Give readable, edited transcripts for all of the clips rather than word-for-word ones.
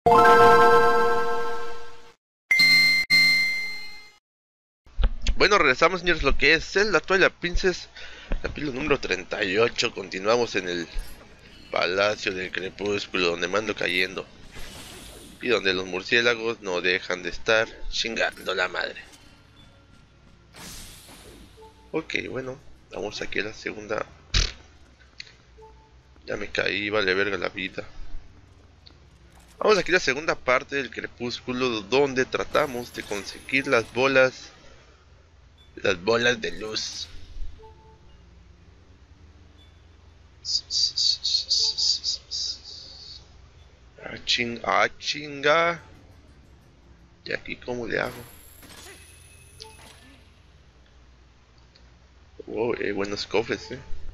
Bueno, regresamos, señores, lo que es Zelda Twilight Princess, capítulo número 38. Continuamos en el Palacio del Crepúsculo, donde mando cayendo y donde los murciélagos no dejan de estar chingando la madre. Ok, bueno, vamos aquí a la segunda. Ya me caí, vale verga la vida. Vamos aquí a la segunda parte del Crepúsculo, donde tratamos de conseguir las bolas de luz. Chinga. ¿Y aquí cómo le hago? Wow, buenos cofres,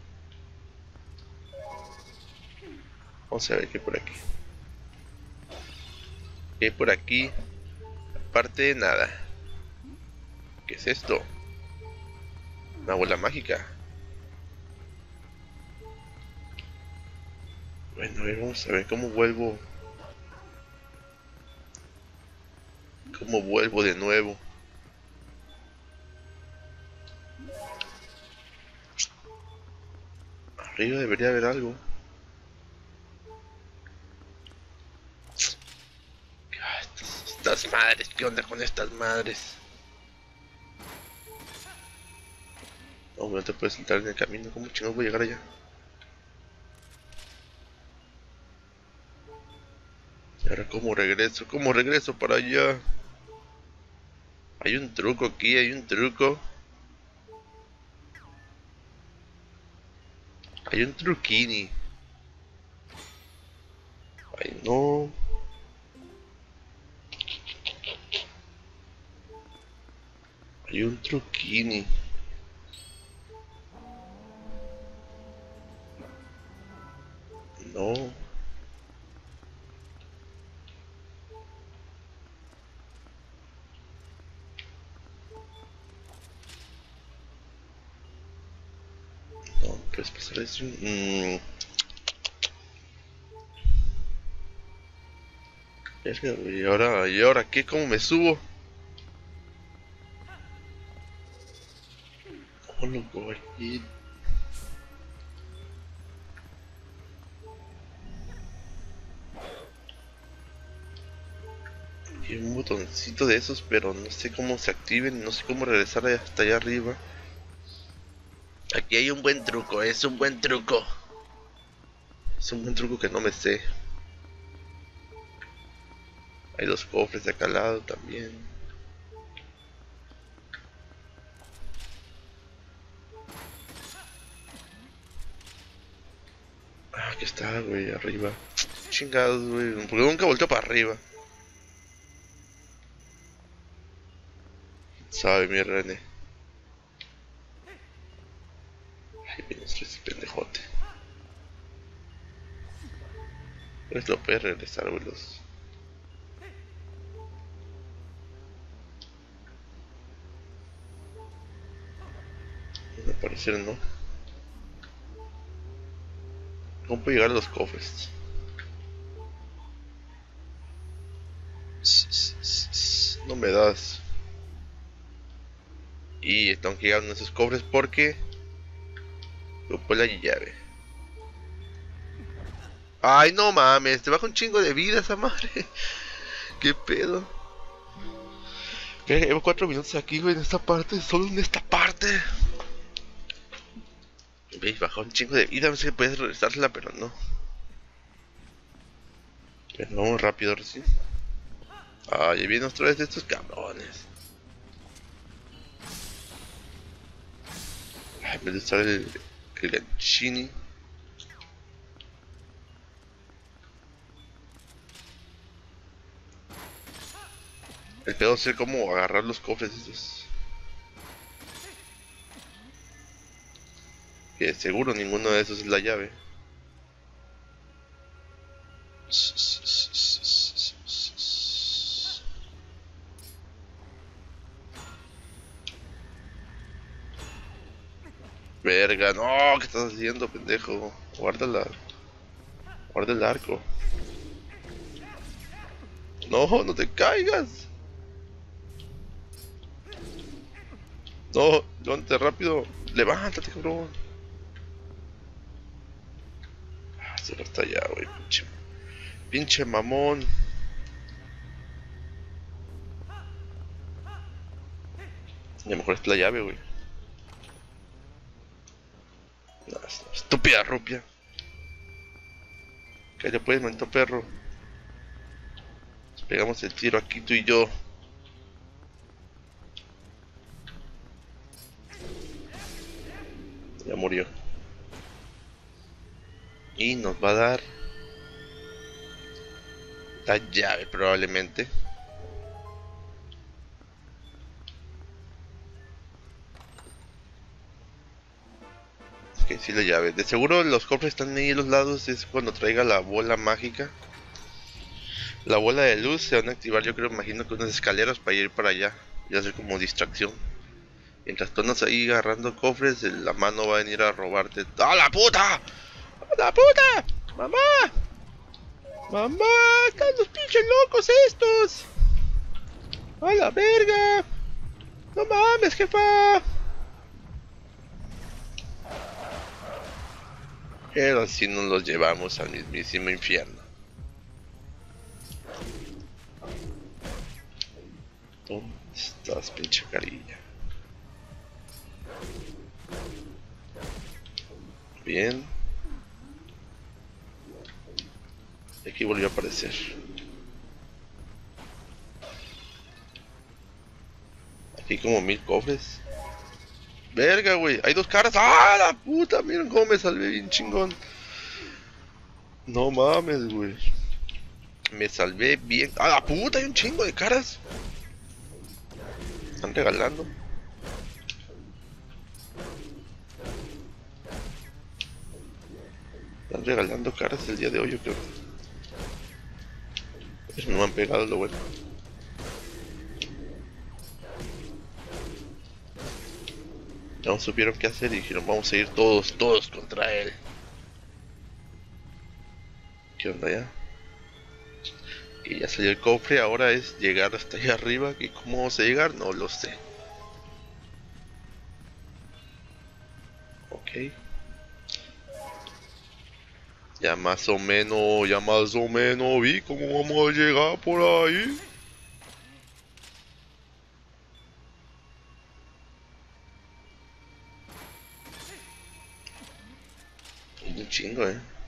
Vamos a ver qué hay por aquí. ¿Qué hay por aquí? Aparte de nada. ¿Qué es esto? Una bola mágica. Bueno, a ver, vamos a ver cómo vuelvo. ¿Cómo vuelvo de nuevo? Arriba debería haber algo. Estas madres, ¿qué onda con estas madres? No, no te puedes saltar en el camino. ¿Cómo chingados voy a llegar allá? ¿Y ahora cómo regreso? ¿Cómo regreso para allá? Hay un truco aquí, hay un truco. Hay un truquini. Ay, no. Hay un truquini. No. No, puedes pasar eso. Verga, güey, ¿y ahora qué? ¿Cómo me subo? ¿Cómo lo cogí? Hay un botoncito de esos, pero no sé cómo se activen, no sé cómo regresar hasta allá arriba. Aquí hay un buen truco, es un buen truco. Es un buen truco que no me sé. Hay dos cofres de acá al lado también. Ah, aquí está, güey, arriba. Chingados, güey, porque nunca volteó para arriba. Sabe mi René. Ay, viene ese pendejote. Pues lo puedes regresar, güey, los... No aparecieron, ¿no? ¿Cómo puedo llegar a los cofres? No me das. Y tengo que llegar a uno de esos cofres porque... Pues la llave. Ay, no mames, te baja un chingo de vida esa madre. ¿Qué pedo? Llevo 4 minutos aquí, güey, en esta parte, solo en esta parte. Veis, bajó un chingo de vida, no sé si puedes regresársela, pero no. Pero vamos rápido recién. Ah, ya vienen otra vez de estos cabrones. Ay, en vez de usar el ganchini. El pedo es cómo agarrar los cofres estos. Que seguro ninguno de esos es la llave. Verga, no, ¿qué estás haciendo, pendejo? Guarda el arco. No, no te caigas. No, levántate rápido. Levántate, cabrón. Ah, se va hasta allá, güey. Pinche mamón. Y a lo mejor es la llave, güey. No, estúpida rupia. Cállate pues, maldito perro. Nos pegamos el tiro aquí tú y yo. Ya murió. Y nos va a dar la llave probablemente. Es que sí, la llave. De seguro los cofres están ahí a los lados. Es cuando traiga la bola mágica. La bola de luz se van a activar, yo creo, imagino que unas escaleras para ir para allá. Y hacer como distracción. Mientras tú andas ahí agarrando cofres, la mano va a venir a robarte. ¡A la puta! ¡A la puta! ¡Mamá! ¡Mamá! ¡Están los pinches locos estos! ¡A la verga! ¡No mames, jefa! Pero así nos los llevamos al mismísimo infierno. ¿Dónde estás, pinche carilla? Bien. Aquí volvió a aparecer. Aquí como 1000 cofres. Verga, güey. Hay 2 caras. ¡Ah, la puta! Miren cómo me salvé bien chingón. No mames, güey. Me salvé bien. ¡Ah, la puta! Hay un chingo de caras. Están regalando. Están regalando caras el día de hoy, yo creo. Pero no me han pegado lo bueno. No supieron qué hacer y dijeron vamos a ir todos contra él. ¿Qué onda ya? Y ya salió el cofre, ahora es llegar hasta allá arriba. ¿Y cómo vamos a llegar? No lo sé. Ok. Ya más o menos vi cómo vamos a llegar por ahí. Un chingo,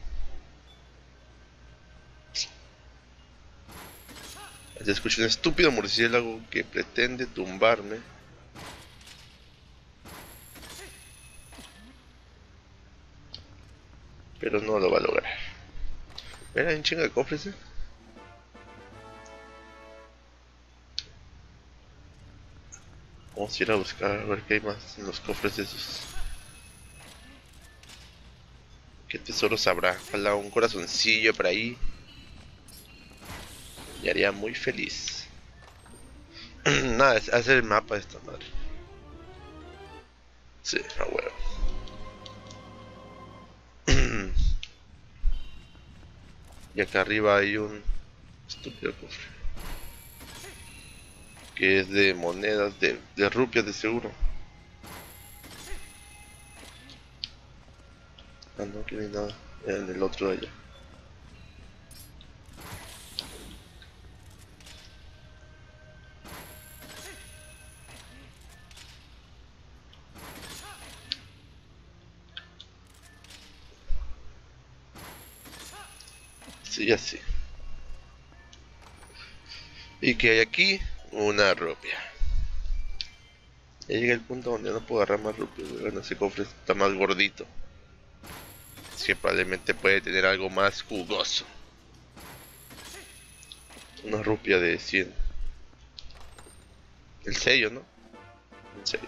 Ya escucho un estúpido murciélago que pretende tumbarme. Pero no lo va a lograr. Mira, hay un chingo de cofres, Vamos a ir a buscar a ver qué hay más en los cofres esos. ¿Qué tesoros habrá? Ojalá un corazoncillo por ahí. Me haría muy feliz. Nada, es hacer el mapa de esta madre. Sí, a huevo. Y acá arriba hay un estúpido cofre. Que es de monedas, de rupias de seguro. Ah, no, que no hay nada. En el otro de allá. Sí, así. Y que hay aquí una rupia. Ya llega el punto donde no puedo agarrar más rupias. Bueno, ese cofre está más gordito. Así que probablemente puede tener algo más jugoso. Una rupia de 100. El sello, ¿no? El sello.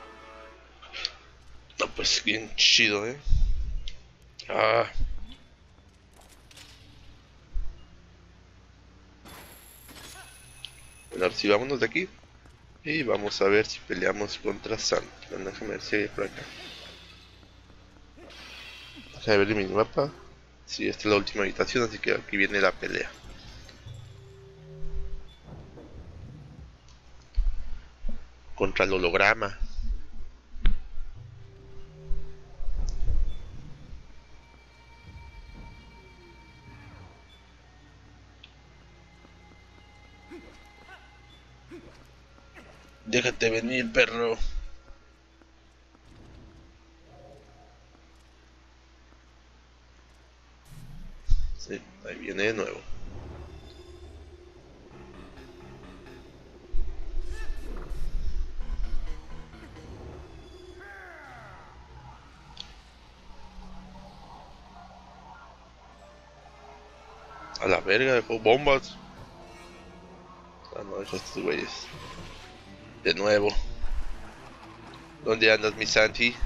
No, pues bien chido, Ah. Bueno, ahora sí, vámonos de aquí. Y vamos a ver si peleamos contra Santa. Déjame ver si hay por acá. Déjame ver el minimapa. Sí, esta es la última habitación, así que aquí viene la pelea. contra el holograma. Déjate venir, perro. Sí, ahí viene de nuevo. A la verga, dejó bombas. Ah, no, dejó estos güeyes. De nuevo. ¿Dónde andas, mi Santi?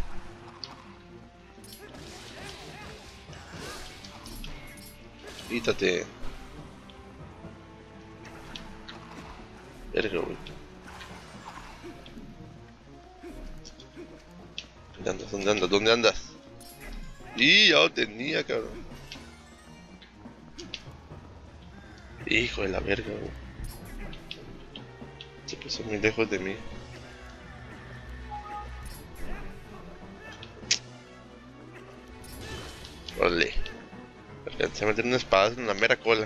Quítate. Verga, güey. ¿Dónde andas? ¿Dónde andas? ¿Dónde andas? Y ya lo tenía, cabrón. Hijo de la verga, güey. Se puso muy lejos de mí. Órale. Alcancé a meter una espada en la mera cola.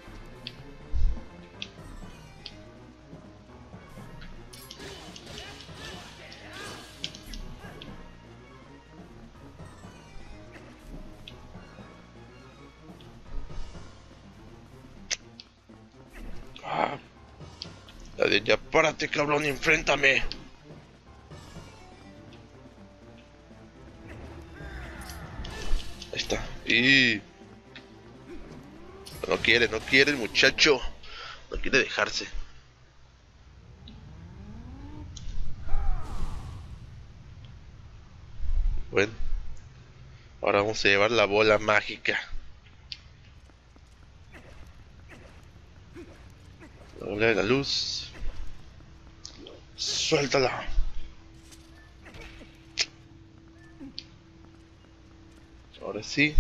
Ah, la de ya párate, cabrón, y enfréntame. Ahí está. Y no quiere el muchacho. No quiere dejarse. Bueno, ahora vamos a llevar la bola mágica. La bola de la luz. Suéltala. Ahora sí.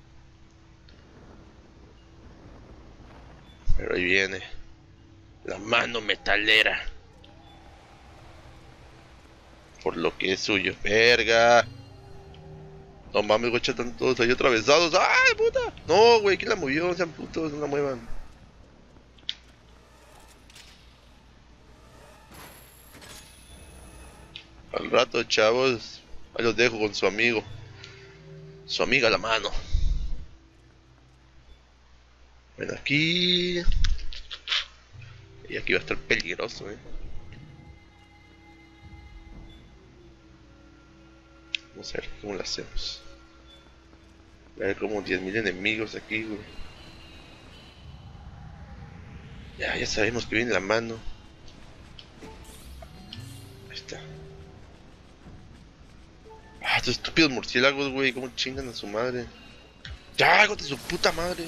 Pero ahí viene. La mano metalera. Por lo que es suyo. Verga. No mames, güey, están todos ahí atravesados. ¡Ay, puta! No, güey, ¿quién la movió? Sean putos, no la muevan. Al rato, chavos. Ahí los dejo con su amigo. Su amiga a la mano. Ven aquí. Y aquí va a estar peligroso, Vamos a ver cómo lo hacemos. Hay como 10.000 enemigos aquí, güey. Ya sabemos que viene la mano. Ahí está. Ah, estos estúpidos murciélagos, güey. Cómo chingan a su madre. Ya, hijo de su puta madre.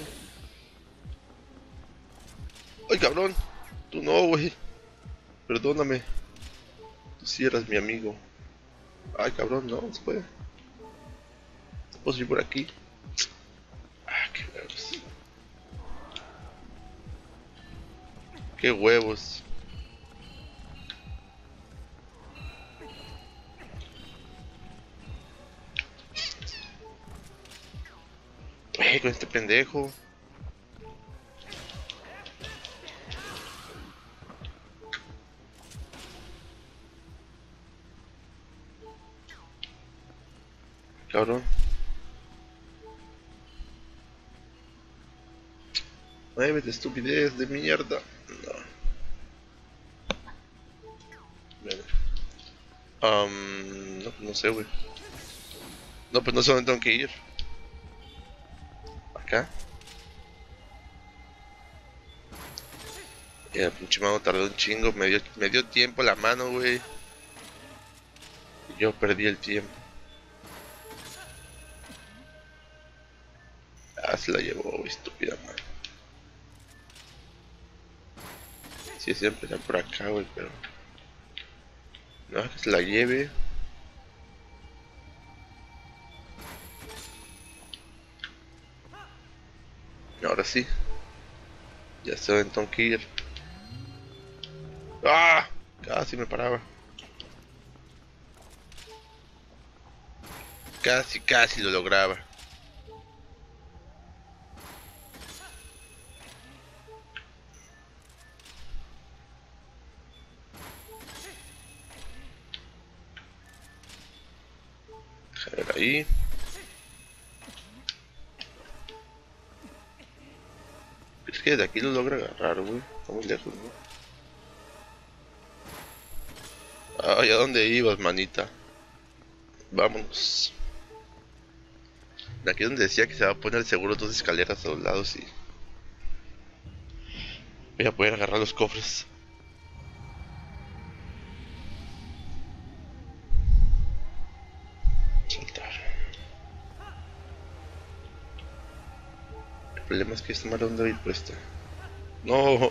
Ay, cabrón. Tú no, güey. Perdóname. Tú sí eras mi amigo. Ay, cabrón, no se puede. ¿Puedo ir por aquí? Ah, qué huevos. Qué huevos. Con este pendejo. Cabrón. Muévete, estupidez de mierda. No. Bueno. No, no sé, güey. No, pues no sé dónde tengo que ir. Acá. Ya, pinche mano tardó un chingo. Me dio tiempo la mano, güey. Y yo perdí el tiempo. Ah, se la llevó, güey, estúpida madre. Sí, es empezar por acá, güey, pero... No, que se la lleve. Ahora sí. Ya sé dónde tengo que ir. ¡Ah! Casi me paraba. Casi lo lograba. A ver ahí. Es que de aquí lo logra agarrar, güey. Está muy lejos, ¿no? Ay, ¿a dónde ibas, manita? Vámonos. De aquí donde decía que se va a poner seguro dos escaleras a los lados y voy a poder agarrar los cofres. Saltar. El problema es que esta madre donde voy puesta. No.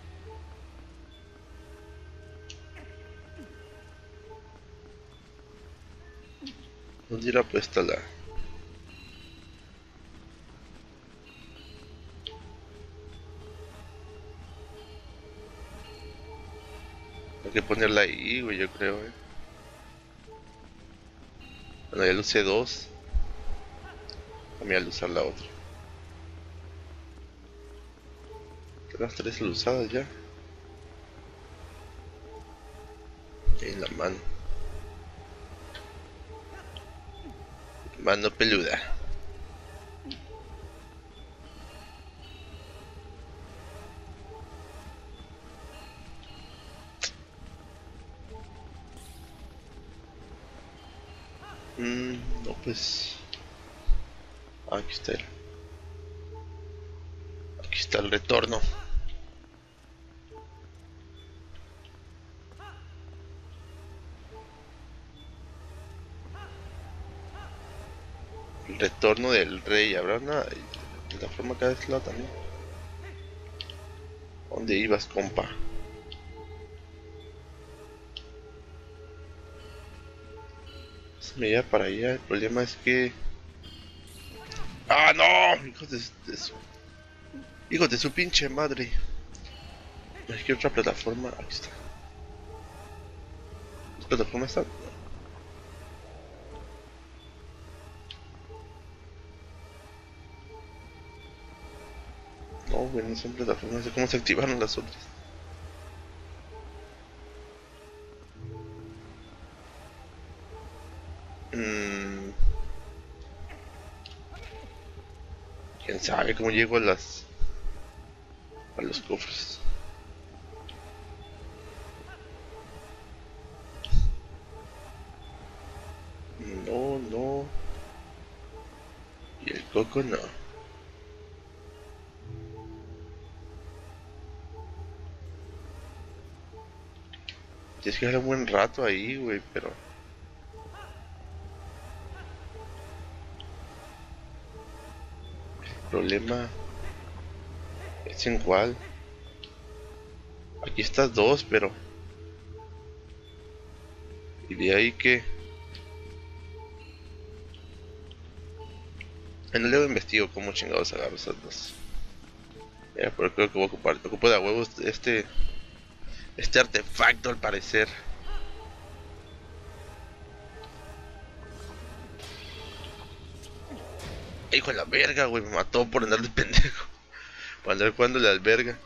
¿Dónde irá puesta la? Hay que ponerla ahí, güey, yo creo, Bueno, ya lo usé dos. Voy a usar la otra. Las tres usadas ya. En la mano. Mano peluda. No, pues. Aquí está el. Aquí está el retorno. El retorno del rey. ¿Habrá una plataforma acá de este lado también? ¿Dónde ibas, compa? Se me lleva para allá. El problema es que. ¡Ah, no! Hijos de su pinche madre. Es que otra plataforma. Aquí está. ¿Las plataformas están? No, güey, no son plataformas. No sé cómo se activaron las otras. Quién sabe cómo llego a los cofres. No, no. Y el coco no. Tienes que dejar un buen rato ahí, güey, pero. El problema es en cuál. Aquí estás dos, pero. Y de ahí que. En luego investigo cómo chingados agarro esas dos. Mira, pero creo que voy a ocupar. Ocupo de a huevos este artefacto al parecer. Hijo de la verga, güey, me mató por andar de pendejo. Por andar jugando la alberga.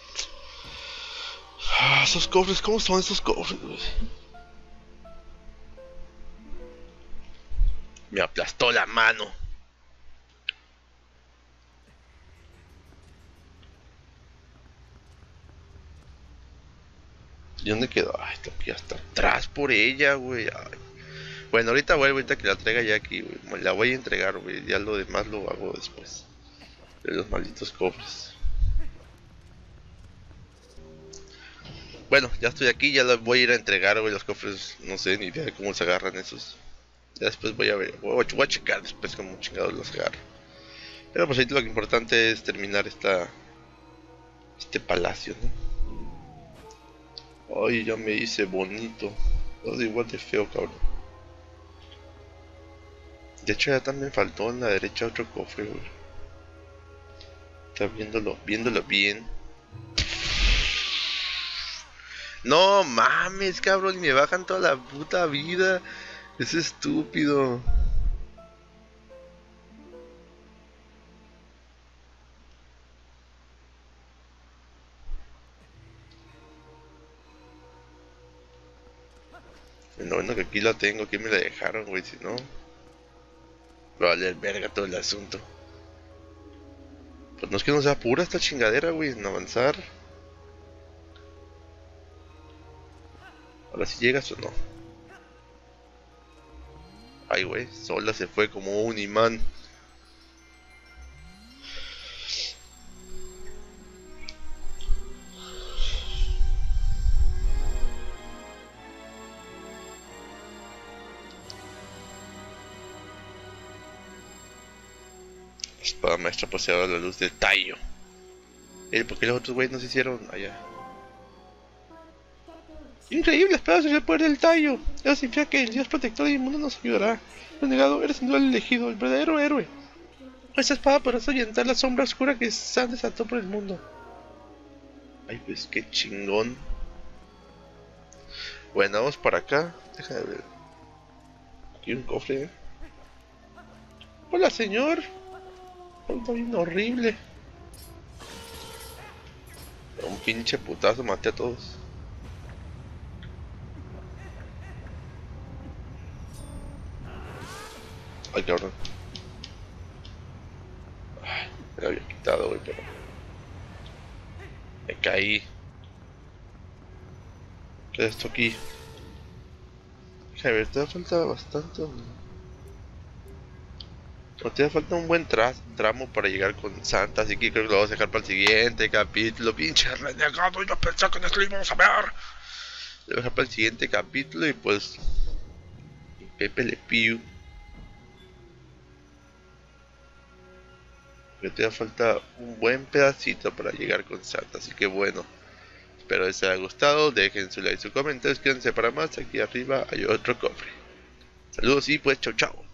Ah, esos cofres, ¿cómo son esos cofres, güey? Me aplastó la mano. ¿Y dónde quedó? Ay, tengo que ir hasta atrás por ella, güey. Ay. Bueno, ahorita vuelvo, ahorita que la traiga ya aquí, güey. La voy a entregar, güey. Ya lo demás lo hago después. De los malditos cofres. Bueno, ya estoy aquí, ya los voy a ir a entregar, güey. Los cofres, no sé ni idea de cómo se agarran esos. Ya después voy a ver, voy a checar después cómo chingados los agarro. Pero pues ahorita lo que importante es terminar este palacio, ¿no? Ay, ya me hice bonito. Todo igual de feo, cabrón. De hecho, ya también faltó en la derecha otro cofre, güey. Está viéndolo bien. No mames, cabrón, y me bajan toda la puta vida. Es estúpido. Lo bueno que aquí la tengo, que me la dejaron, güey, si no... Va a valer verga todo el asunto. Pues no es que no sea pura esta chingadera, güey, en avanzar. Ahora si llegas o no. Ay, güey, sola se fue como un imán. Espada maestra poseedora de la luz del tallo. ¿Por qué los otros güeyes no se hicieron allá? Increíble, espada sería el poder del tallo. Eso significa que el dios protector del mundo nos ayudará. Renegado, eres sin duda el elegido, el verdadero héroe. Esa espada podrá ahuyentar la sombra oscura que se desató por el mundo. Ay, pues qué chingón. Bueno, vamos para acá. Deja de ver. Aquí hay un cofre. Hola, señor. Está bien horrible. Un pinche putazo, maté a todos. Ay, cabrón. Ay, me lo había quitado, güey, pero... Me caí. ¿Qué es esto aquí? A ver, te da falta bastante. No te da falta un buen tramo para llegar con Santa, así que creo que lo vamos a dejar para el siguiente capítulo. Pinche renegado, yo pensé que en esto lo íbamos a ver. Lo voy a dejar para el siguiente capítulo y pues... Pepe Le Pew. Que te da falta un buen pedacito para llegar con Santa, así que bueno. Espero les haya gustado, dejen su like y su comentario, suscríbanse para más, aquí arriba hay otro cofre. Saludos y pues chau chau.